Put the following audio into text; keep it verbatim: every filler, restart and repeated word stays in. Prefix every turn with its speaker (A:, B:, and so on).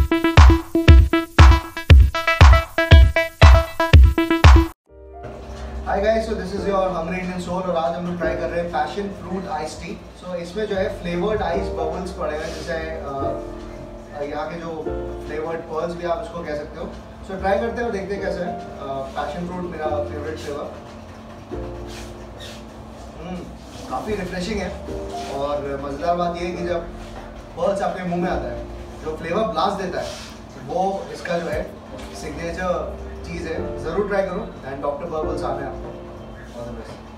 A: Hi guys, so this is your hungry Indian soul और आज हम लोग ट्राई कर रहे हैं passion fruit ice tea. So इसमें जो है फ्लेवर्ड आइस बबल्स पड़ेगा, जैसे यहाँ के जो फ्लेवर्ड पर्ल्स भी आप इसको कह सकते हो। सो so, ट्राई करते हैं और देखते हैं कैसे है। पैशन फ्रूट मेरा फेवरेट फ्लेवर, काफ़ी रिफ्रेशिंग है। और मज़ेदार बात ये है कि जब पर्ल्स आपके मुंह में आता है, जो फ्लेवर ब्लास्ट देता है वो इसका जो है सिग्नेचर चीज़ है। ज़रूर ट्राई करो एंड डॉक्टर बबल्स आने आपको। All the best.